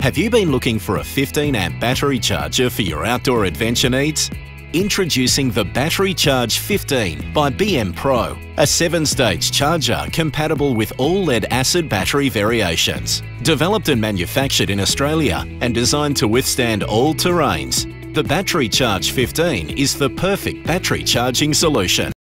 Have you been looking for a 15-amp battery charger for your outdoor adventure needs? Introducing the Battery Charge 15 by BMPRO, a 7-stage charger compatible with all lead-acid battery variations. Developed and manufactured in Australia and designed to withstand all terrains, the Battery Charge 15 is the perfect battery charging solution.